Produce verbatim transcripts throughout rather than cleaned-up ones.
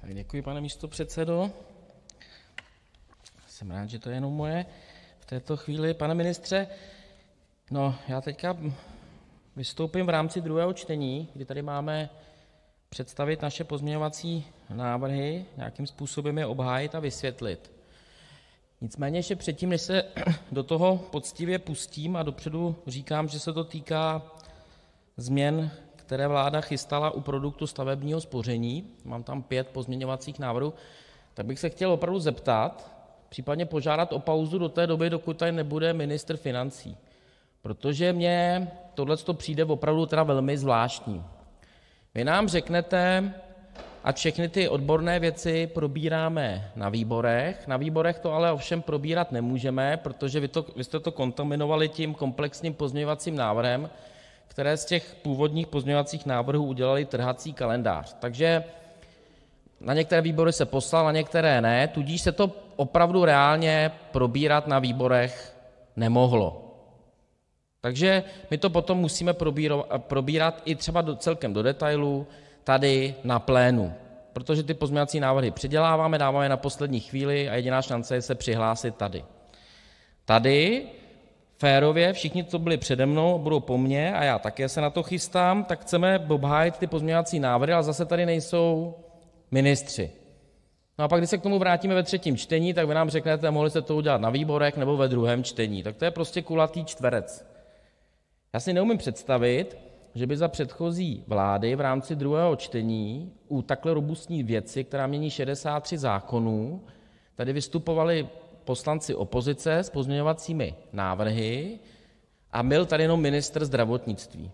Tak děkuji, pane místopředsedo. Jsem rád, že to je jenom moje v této chvíli. Pane ministře, no já teďka vystoupím v rámci druhého čtení, kdy tady máme představit naše pozměňovací návrhy, nějakým způsobem je obhájit a vysvětlit. Nicméně ještě předtím, než se do toho poctivě pustím a dopředu říkám, že se to týká změn, které vláda chystala u produktu stavebního spoření, mám tam pět pozměňovacích návrhů, tak bych se chtěl opravdu zeptat, případně požádat o pauzu do té doby, dokud tady nebude ministr financí, protože mně tohleto přijde opravdu teda velmi zvláštní. Vy nám řeknete, ať všechny ty odborné věci probíráme na výborech, na výborech to ale ovšem probírat nemůžeme, protože vy, to, vy jste to kontaminovali tím komplexním pozměňovacím návrhem, které z těch původních pozměňovacích návrhů udělali trhací kalendář. Takže na některé výbory se poslal, na některé ne, tudíž se to opravdu reálně probírat na výborech nemohlo. Takže my to potom musíme probírat i třeba do, celkem do detailu tady na plénu, protože ty pozměňovací návrhy předěláváme, dáváme na poslední chvíli a jediná šance je se přihlásit tady. Tady férově, všichni, co byli přede mnou, budou po mně a já také se na to chystám, tak chceme obhájit ty pozměňovací návrhy, ale zase tady nejsou ministři. No a pak, když se k tomu vrátíme ve třetím čtení, tak vy nám řeknete, mohli jste to udělat na výborech nebo ve druhém čtení. Tak to je prostě kulatý čtverec. Já si neumím představit, že by za předchozí vlády v rámci druhého čtení u takhle robustní věci, která mění šedesát tři zákonů, tady vystupovali poslanci opozice s pozměňovacími návrhy a byl tady jenom ministr zdravotnictví,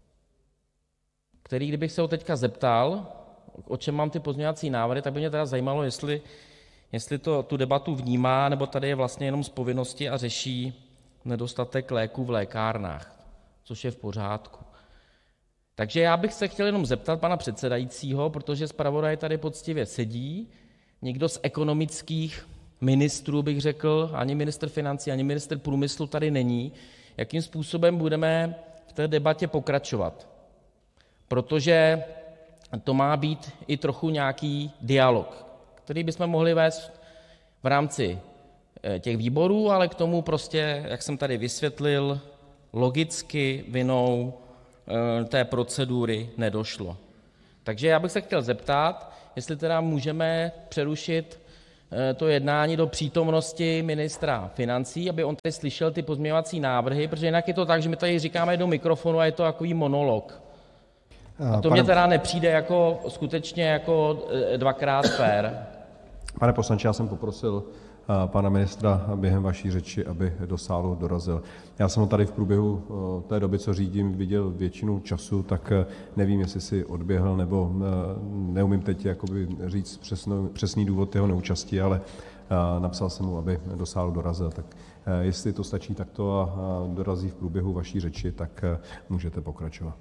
který, kdybych se ho teďka zeptal, o čem mám ty pozměňovací návrhy, tak by mě teda zajímalo, jestli, jestli to, tu debatu vnímá, nebo tady je vlastně jenom z povinnosti a řeší nedostatek léků v lékárnách, což je v pořádku. Takže já bych se chtěl jenom zeptat pana předsedajícího, protože zpravodaj tady poctivě sedí, někdo z ekonomických ministrů, bych řekl, ani ministr financí, ani ministr průmyslu tady není, jakým způsobem budeme v té debatě pokračovat. Protože to má být i trochu nějaký dialog, který bychom mohli vést v rámci těch výborů, ale k tomu prostě, jak jsem tady vysvětlil, logicky vinou té procedury nedošlo. Takže já bych se chtěl zeptat, jestli teda můžeme přerušit to jednání do přítomnosti ministra financí, aby on tady slyšel ty pozměňovací návrhy, protože jinak je to tak, že my tady říkáme do mikrofonu a je to takový monolog. A to mně teda nepřijde jako skutečně jako dvakrát fér. Pane poslanče, já jsem poprosil pana ministra během vaší řeči, aby do sálu dorazil. Já jsem ho tady v průběhu té doby, co řídím, viděl většinu času, tak nevím, jestli si odběhl, nebo neumím teď jakoby říct přesnou, přesný důvod jeho neúčasti, ale napsal jsem mu, aby do sálu dorazil. Tak jestli to stačí takto a dorazí v průběhu vaší řeči, tak můžete pokračovat.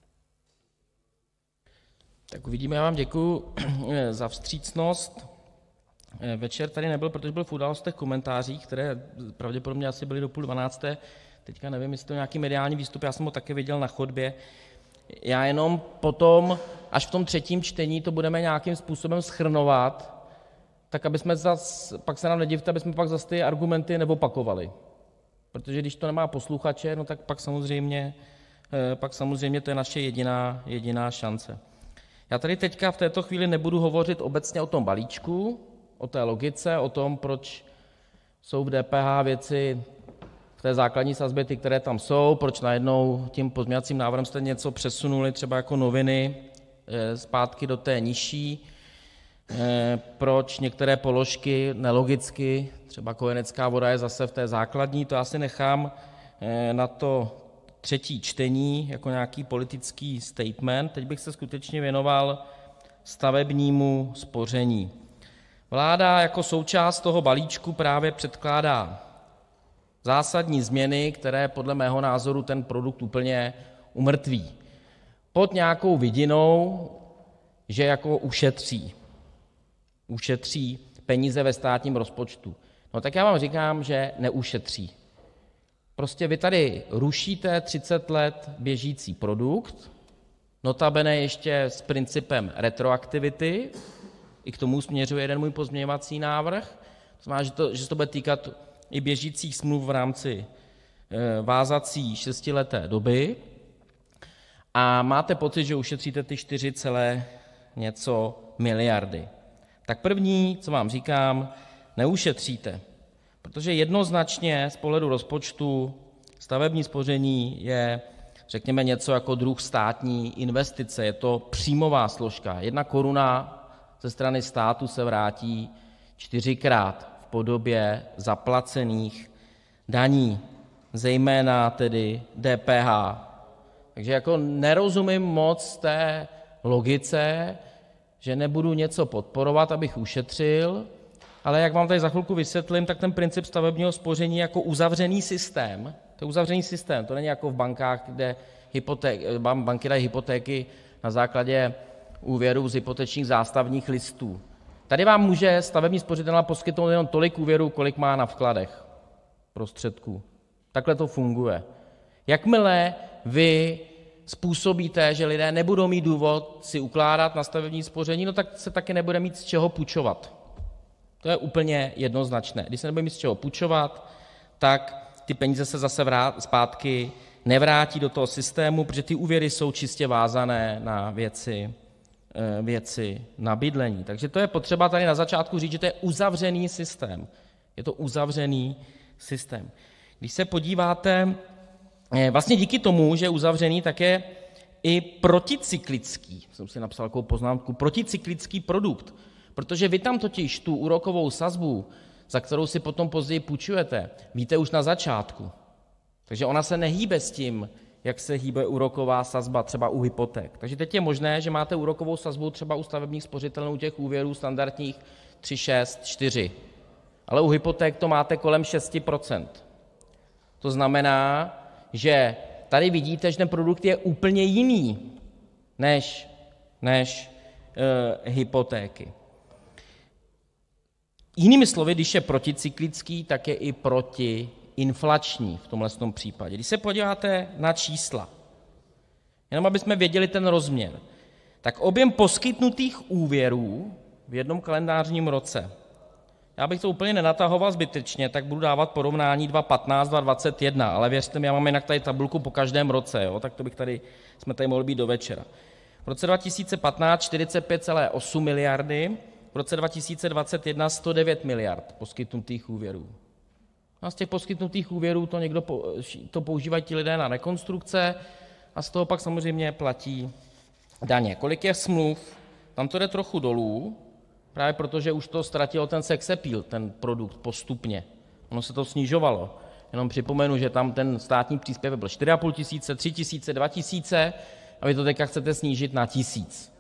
Tak uvidíme, já vám děkuju za vstřícnost. Večer tady nebyl, protože byl v Událostech komentářích, které pravděpodobně asi byly do půl dvanácté. Teďka nevím, jestli to nějaký mediální výstup, já jsem ho také viděl na chodbě. Já jenom potom, až v tom třetím čtení, to budeme nějakým způsobem shrnovat, tak aby jsme zas, pak se nám nedivte, aby jsme pak zase ty argumenty neopakovali. Protože když to nemá posluchače, no tak pak samozřejmě, pak samozřejmě to je naše jediná, jediná šance. Já tady teďka v této chvíli nebudu hovořit obecně o tom balíčku, o té logice, o tom, proč jsou v D P H věci v té základní sazbě, ty, které tam jsou, proč najednou tím pozměňovacím návrhem jste něco přesunuli, třeba jako noviny, zpátky do té nižší, proč některé položky nelogicky, třeba kojenecká voda je zase v té základní, to asi nechám na to třetí čtení jako nějaký politický statement. Teď bych se skutečně věnoval stavebnímu spoření. Vláda jako součást toho balíčku právě předkládá zásadní změny, které podle mého názoru ten produkt úplně umrtví. Pod nějakou vidinou, že jako ušetří. Ušetří peníze ve státním rozpočtu. No tak já vám říkám, že neušetří. Prostě vy tady rušíte třicet let běžící produkt, notabene ještě s principem retroaktivity, I k tomu směřuje jeden můj pozměňovací návrh. To znamená, že, to, že se to bude týkat i běžících smluv v rámci e, vázací šestileté doby. A máte pocit, že ušetříte ty čtyři celé něco miliardy. Tak první, co vám říkám, neušetříte, protože jednoznačně z pohledu rozpočtu stavební spoření je, řekněme, něco jako druh státní investice. Je to příjmová složka. Jedna koruna ze strany státu se vrátí čtyřikrát v podobě zaplacených daní, zejména tedy D P H. Takže jako nerozumím moc té logice, že nebudu něco podporovat, abych ušetřil, ale jak vám tady za chvilku vysvětlím, tak ten princip stavebního spoření jako uzavřený systém, to je uzavřený systém, to není jako v bankách, kde hypoték, banky dají hypotéky na základě úvěrů z hypotečních zástavních listů. Tady vám může stavební spořitelna poskytnout jenom tolik úvěrů, kolik má na vkladech prostředků. Takhle to funguje. Jakmile vy způsobíte, že lidé nebudou mít důvod si ukládat na stavební spoření, no tak se taky nebude mít z čeho půjčovat. To je úplně jednoznačné. Když se nebude mít z čeho půjčovat, tak ty peníze se zase vrát, zpátky nevrátí do toho systému, protože ty úvěry jsou čistě vázané na věci, věci na bydlení. Takže to je potřeba tady na začátku říct, že to je uzavřený systém. Je to uzavřený systém. Když se podíváte, vlastně díky tomu, že je uzavřený, tak je i proticyklický, jsem si napsal takovou poznámku, proticyklický produkt, protože vy tam totiž tu úrokovou sazbu, za kterou si potom později půjčujete, víte už na začátku. Takže ona se nehýbe s tím, jak se hýbe úroková sazba třeba u hypoték. Takže teď je možné, že máte úrokovou sazbu třeba u stavebních spořitelů, u těch úvěrů standardních tři, šest, čtyři. Ale u hypoték to máte kolem šest procent. To znamená, že tady vidíte, že ten produkt je úplně jiný než, než e, hypotéky. Jinými slovy, když je proticyklický, tak je i protiinflační v tomhle případě. Když se podíváte na čísla, jenom abychom věděli ten rozměr, tak objem poskytnutých úvěrů v jednom kalendářním roce, já bych to úplně nenatahoval zbytečně, tak budu dávat porovnání dva tisíce patnáct dva tisíce dvacet jedna, ale věřte mi, já mám jinak tady tabulku po každém roce, jo, tak to bych tady, jsme tady mohli být do večera. V roce dva tisíce patnáct čtyřicet pět celé osm miliardy, v roce dva tisíce dvacet jedna sto devět miliard poskytnutých úvěrů. A z těch poskytnutých úvěrů to někdo to používají ti lidé na rekonstrukce a z toho pak samozřejmě platí daně. Kolik je smluv? Tam to jde trochu dolů, právě proto, že už to ztratilo ten sex appeal, ten produkt postupně. Ono se to snižovalo. Jenom připomenu, že tam ten státní příspěvek byl čtyři a půl tisíce, tři tisíce, dva tisíce a vy to teďka chcete snížit na tisíc.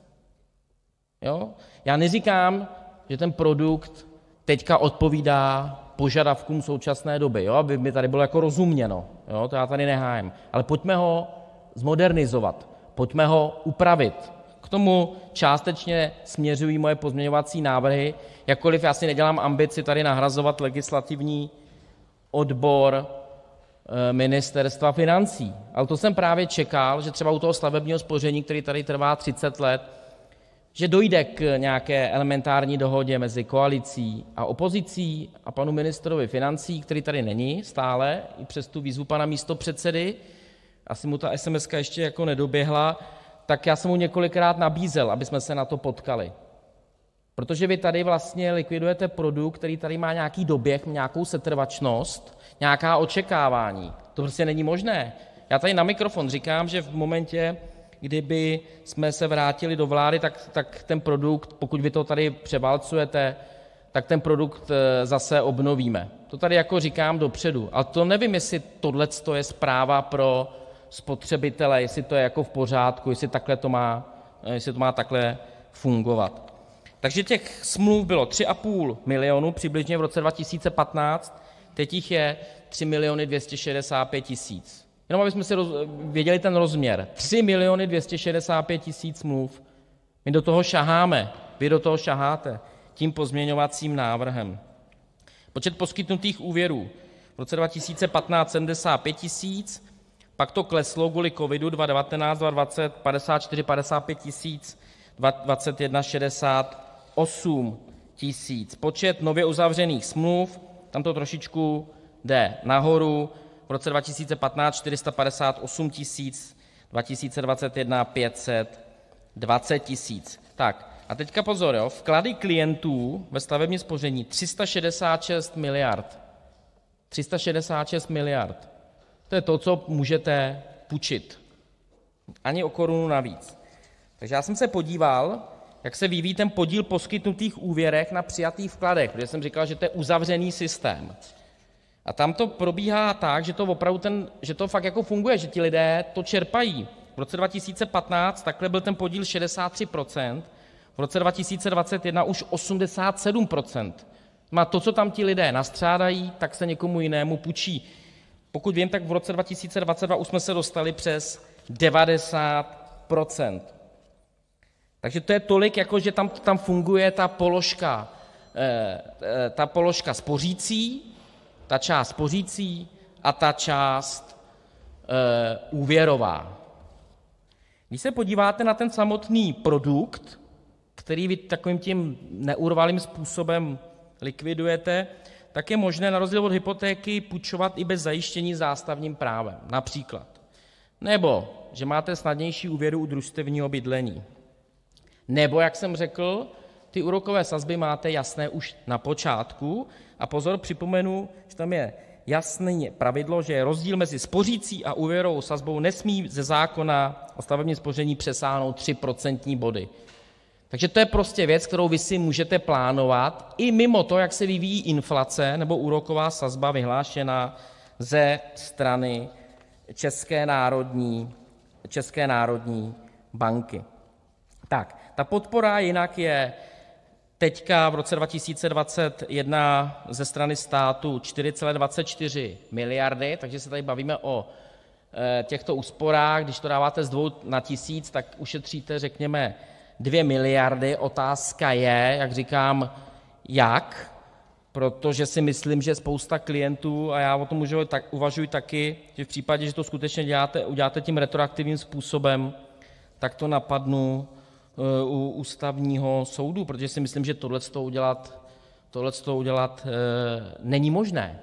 Jo? Já neříkám, že ten produkt teďka odpovídá požadavkům současné doby, jo? Aby mi tady bylo jako rozuměno. Jo? To já tady nehájím. Ale pojďme ho zmodernizovat, pojďme ho upravit. K tomu částečně směřují moje pozměňovací návrhy, jakkoliv já si nedělám ambici tady nahrazovat legislativní odbor Ministerstva financí. Ale to jsem právě čekal, že třeba u toho stavebního spoření, který tady trvá třicet let, že dojde k nějaké elementární dohodě mezi koalicí a opozicí a panu ministrovi financí, který tady není stále, i přes tu výzvu pana místopředsedy, asi mu ta es em eska ještě jako nedoběhla, tak já jsem mu několikrát nabízel, aby jsme se na to potkali. Protože vy tady vlastně likvidujete produkt, který tady má nějaký doběh, nějakou setrvačnost, nějaká očekávání. To prostě není možné. Já tady na mikrofon říkám, že v momentě, kdyby jsme se vrátili do vlády, tak, tak ten produkt, pokud vy to tady převálcujete, tak ten produkt zase obnovíme. To tady jako říkám dopředu. Ale to nevím, jestli tohleto je zpráva pro spotřebitele, jestli to je jako v pořádku, jestli takhle to má, jestli to má takhle fungovat. Takže těch smluv bylo tři a půl milionu přibližně v roce dva tisíce patnáct, teď jich je tři miliony dvě stě šedesát pět tisíc. Jenom abychom si roz, věděli ten rozměr. tři miliony dvě stě šedesát pět tisíc smluv. My do toho šaháme, vy do toho šaháte tím pozměňovacím návrhem. Počet poskytnutých úvěrů v roce dva tisíce patnáct sedmdesát pět tisíc, pak to kleslo kvůli covidu dva tisíce devatenáct, dva tisíce dvacet padesát čtyři, padesát pět tisíc, dva tisíce dvacet jedna šedesát osm tisíc. Počet nově uzavřených smluv, tam to trošičku jde nahoru, v roce dva tisíce patnáct čtyři sta padesát osm tisíc, dva tisíce dvacet jedna pět set dvacet tisíc. Tak a teďka pozor, jo, vklady klientů ve stavebním spoření tři sta šedesát šest miliard. tři sta šedesát šest miliard. To je to, co můžete půjčit. Ani o korunu navíc. Takže já jsem se podíval, jak se vyvíjí ten podíl poskytnutých úvěrech na přijatých vkladech, protože jsem říkal, že to je uzavřený systém. A tam to probíhá tak, že to opravdu ten, že to fakt jako funguje, že ti lidé to čerpají. V roce dva tisíce patnáct takhle byl ten podíl šedesát tři procent, v roce dva tisíce dvacet jedna už osmdesát sedm procent. Má to, co tam ti lidé nastřádají, tak se někomu jinému půjčí. Pokud vím, tak v roce dva tisíce dvacet dva už jsme se dostali přes devadesát procent. Takže to je tolik, jako že tam, tam funguje ta položka, eh, ta položka spořící, ta část spořící a ta část eh, úvěrová. Když se podíváte na ten samotný produkt, který vy takovým tím neurvalým způsobem likvidujete, tak je možné na rozdíl od hypotéky půjčovat i bez zajištění zástavním právem, například. Nebo že máte snadnější úvěru u družstevního bydlení. Nebo, jak jsem řekl, ty úrokové sazby máte jasné už na počátku. A pozor, připomenu, že tam je jasné pravidlo, že rozdíl mezi spořící a úvěrovou sazbou nesmí ze zákona o stavebním spoření přesáhnout tři procentní body. Takže to je prostě věc, kterou vy si můžete plánovat i mimo to, jak se vyvíjí inflace nebo úroková sazba vyhlášená ze strany České národní, České národní banky. Tak, ta podpora jinak je teďka v roce dva tisíce dvacet jedna ze strany státu čtyři celé dvacet čtyři miliardy, takže se tady bavíme o e, těchto úsporách. Když to dáváte z dvou na tisíc, tak ušetříte, řekněme, dvě miliardy. Otázka je, jak říkám, jak, protože si myslím, že spousta klientů, a já o tom uvažuji, tak, uvažuji taky, že v případě, že to skutečně děláte, uděláte tím retroaktivním způsobem, tak to napadnu u ústavního soudu, protože si myslím, že tohleto udělat, tohleto udělat e, není možné.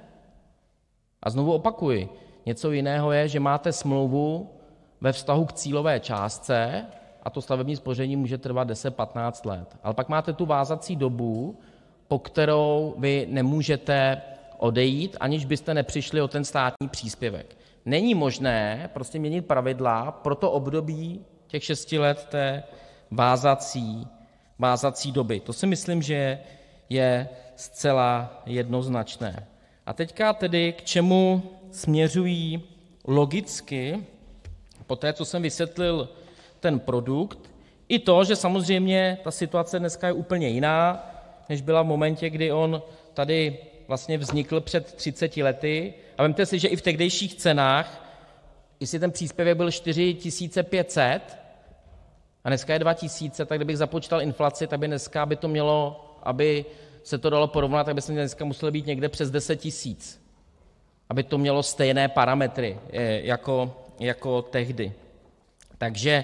A znovu opakuji, něco jiného je, že máte smlouvu ve vztahu k cílové částce a to stavební spoření může trvat deset patnáct let. Ale pak máte tu vázací dobu, po kterou vy nemůžete odejít, aniž byste nepřišli o ten státní příspěvek. Není možné prostě měnit pravidla pro to období těch šesti let té vázací, vázací doby. To si myslím, že je zcela jednoznačné. A teďka tedy k čemu směřují logicky, po té, co jsem vysvětlil ten produkt, i to, že samozřejmě ta situace dneska je úplně jiná, než byla v momentě, kdy on tady vlastně vznikl před třiceti lety. A vemte si, že i v tehdejších cenách, jestli ten příspěvek byl čtyři tisíce pět set, a dneska je dva tisíce, tak kdybych započítal inflaci, tak by dneska by to mělo, aby se to dalo porovnat, tak by se dneska muselo být někde přes deset tisíc, aby to mělo stejné parametry jako, jako tehdy. Takže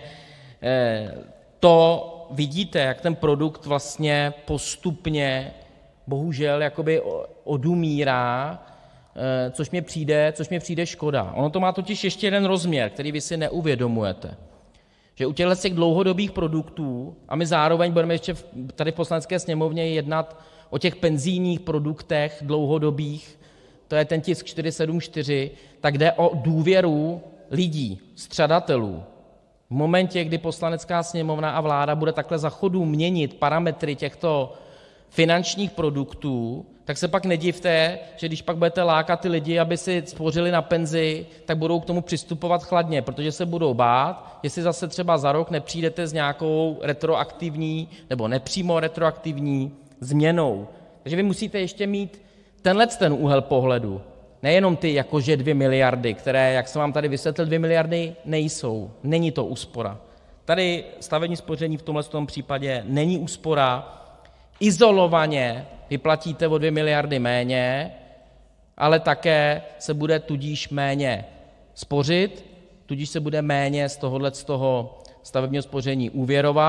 to vidíte, jak ten produkt vlastně postupně bohužel jakoby odumírá, což mě přijde, což mě přijde škoda. Ono to má totiž ještě jeden rozměr, který vy si neuvědomujete. Že u těchto těch dlouhodobých produktů, a my zároveň budeme ještě tady v Poslanecké sněmovně jednat o těch penzijních produktech dlouhodobých, to je ten tisk čtyři set sedmdesát čtyři, tak jde o důvěru lidí, střadatelů. V momentě, kdy Poslanecká sněmovna a vláda bude takhle za chodu měnit parametry těchto finančních produktů, tak se pak nedivte, že když pak budete lákat ty lidi, aby si spořili na penzi, tak budou k tomu přistupovat chladně, protože se budou bát, jestli zase třeba za rok nepřijdete s nějakou retroaktivní nebo nepřímo retroaktivní změnou. Takže vy musíte ještě mít tenhle ten úhel pohledu. Nejenom ty jakože dvě miliardy, které, jak jsem vám tady vysvětlil, dvě miliardy nejsou. Není to úspora. Tady stavební spoření v tomhle případě není úspora. Izolovaně vyplatíte o dvě miliardy méně, ale také se bude tudíž méně spořit, tudíž se bude méně z tohohle z toho stavebního spoření úvěrovat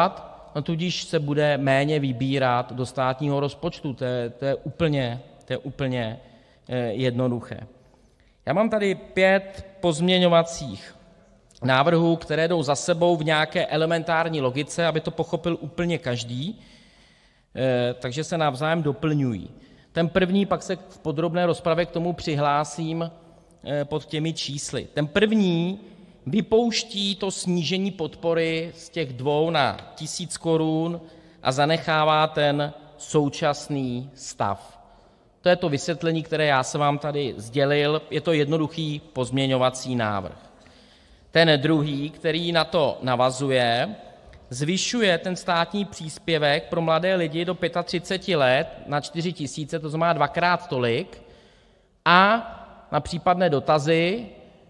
no tudíž se bude méně vybírat do státního rozpočtu. To je, to je úplně, to je úplně jednoduché. Já mám tady pět pozměňovacích návrhů, které jdou za sebou v nějaké elementární logice, aby to pochopil úplně každý, takže se navzájem doplňují. Ten první, pak se v podrobné rozpravě k tomu přihlásím pod těmi čísly. Ten první vypouští to snížení podpory z těch dvou na tisíc korun a zanechává ten současný stav. To je to vysvětlení, které já jsem vám tady sdělil. Je to jednoduchý pozměňovací návrh. Ten druhý, který na to navazuje, zvyšuje ten státní příspěvek pro mladé lidi do třiceti pěti let na čtyři tisíce, to znamená dvakrát tolik, a na případné dotazy,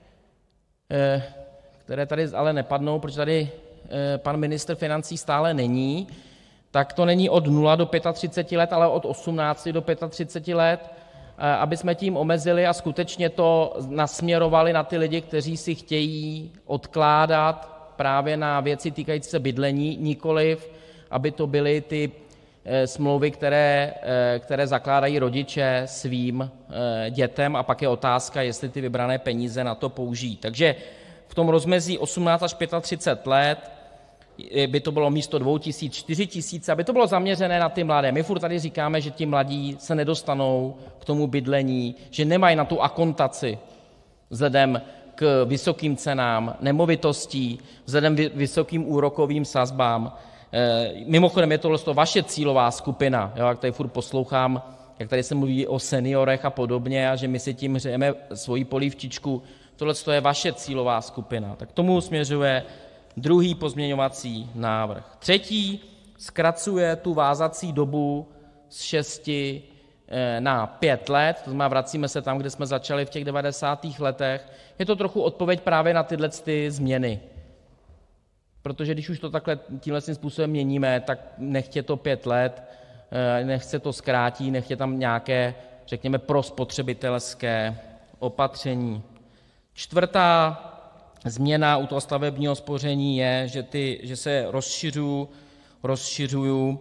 které tady ale nepadnou, protože tady pan ministr financí stále není, tak to není od nula do třiceti pěti let, ale od osmnácti do třiceti pěti let, aby jsme tím omezili a skutečně to nasměrovali na ty lidi, kteří si chtějí odkládat právě na věci týkající se bydlení, nikoliv aby to byly ty smlouvy, které, které zakládají rodiče svým dětem, a pak je otázka, jestli ty vybrané peníze na to použijí. Takže v tom rozmezí osmnáct až třicet pět let by to bylo místo dvou tisíc čtyři tisíce, aby to bylo zaměřené na ty mladé. My furt tady říkáme, že ti mladí se nedostanou k tomu bydlení, že nemají na tu akontaci vzhledem k vysokým cenám nemovitostí, vzhledem k vysokým úrokovým sazbám. Mimochodem je tohle vaše cílová skupina, jo, jak tady furt poslouchám, jak tady se mluví o seniorech a podobně a že my si tím hřejeme svoji polívčičku. Tohle je vaše cílová skupina. Tak k tomu směřuje druhý pozměňovací návrh. Třetí zkracuje tu vázací dobu z šesti na pět let, to znamená, vracíme se tam, kde jsme začali v těch devadesátých letech. Je to trochu odpověď právě na tyhle ty změny. Protože když už to takhle tímhle způsobem měníme, tak nechtě to pět let, nechce to zkrátí, nechtě tam nějaké, řekněme, prospotřebitelské opatření. Čtvrtá změna u toho stavebního spoření je, že, ty, že se rozšiřují rozšiřují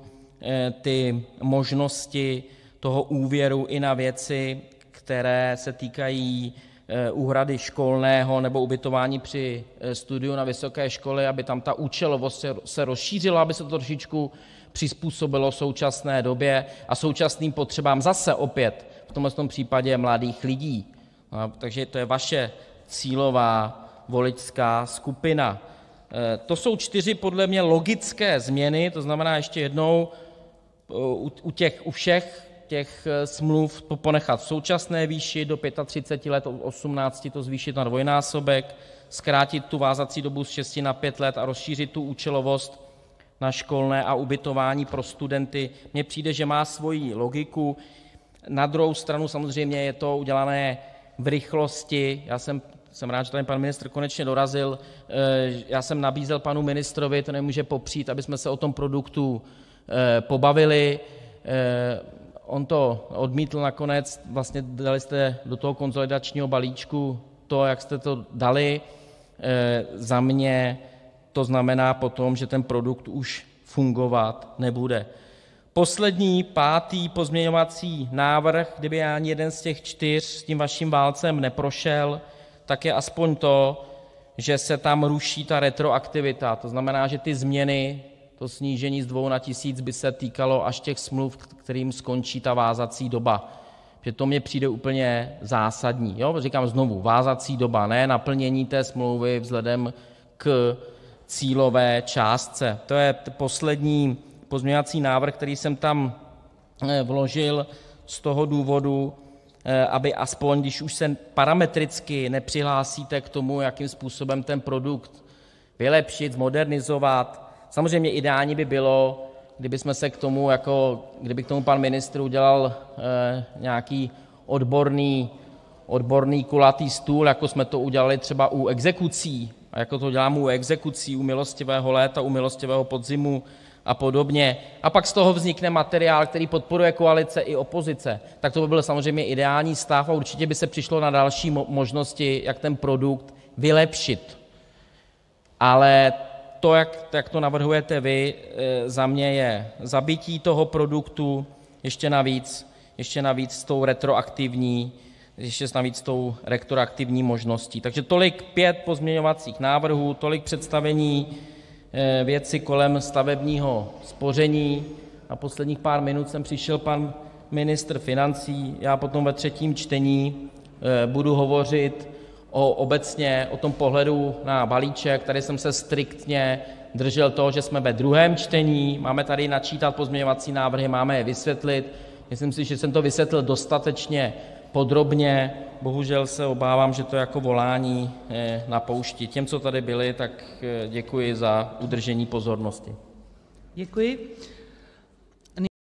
ty možnosti toho úvěru i na věci, které se týkají úhrady školného nebo ubytování při studiu na vysoké škole, aby tam ta účelovost se, se rozšířila, aby se to trošičku přizpůsobilo současné době a současným potřebám zase opět v tomhle případě mladých lidí. No, takže to je vaše cílová voličská skupina. To jsou čtyři podle mě logické změny, to znamená ještě jednou u, těch, u všech těch smluv ponechat v současné výši do třiceti pěti let, od osmnácti to zvýšit na dvojnásobek, zkrátit tu vázací dobu z šesti na pět let a rozšířit tu účelovost na školné a ubytování pro studenty. Mně přijde, že má svoji logiku. Na druhou stranu samozřejmě je to udělané v rychlosti. Já jsem Jsem rád, že tady pan ministr konečně dorazil. Já jsem nabízel panu ministrovi, to nemůže popřít, aby jsme se o tom produktu pobavili. On to odmítl nakonec, vlastně dali jste do toho konsolidačního balíčku to, jak jste to dali. Za mě to znamená potom, že ten produkt už fungovat nebude. Poslední, pátý pozměňovací návrh, kdyby ani jeden z těch čtyř s tím vaším válcem neprošel, tak je aspoň to, že se tam ruší ta retroaktivita. To znamená, že ty změny, to snížení z dvou na tisíc by se týkalo až těch smluv, kterým skončí ta vázací doba. Že to mně přijde úplně zásadní. Jo? Říkám znovu, vázací doba, ne naplnění té smlouvy vzhledem k cílové částce. To je poslední pozměňovací návrh, který jsem tam vložil z toho důvodu, aby aspoň, když už se parametricky nepřihlásíte k tomu, jakým způsobem ten produkt vylepšit, zmodernizovat. Samozřejmě ideální by bylo, kdyby jsme se k tomu, jako, kdyby k tomu pan ministr udělal eh, nějaký odborný, odborný kulatý stůl, jako jsme to udělali třeba u exekucí, a jako to děláme u exekucí, u milostivého léta, u milostivého podzimu a podobně. A pak z toho vznikne materiál, který podporuje koalice i opozice. Tak to by byl samozřejmě ideální stav a určitě by se přišlo na další možnosti, jak ten produkt vylepšit. Ale to, jak to navrhujete vy, za mě je zabití toho produktu, ještě navíc, ještě navíc s tou retroaktivní, ještě navíc s tou retroaktivní možností. Takže tolik pět pozměňovacích návrhů, tolik představení věci kolem stavebního spoření. Na posledních pár minut sem přišel pan ministr financí, já potom ve třetím čtení budu hovořit o obecně o tom pohledu na balíček. Tady jsem se striktně držel toho, že jsme ve druhém čtení, máme tady načítat pozměňovací návrhy, máme je vysvětlit. Myslím si, že jsem to vysvětlil dostatečně podrobně. Bohužel se obávám, že to je jako volání na poušti. Těm, co tady byli, tak děkuji za udržení pozornosti. Děkuji.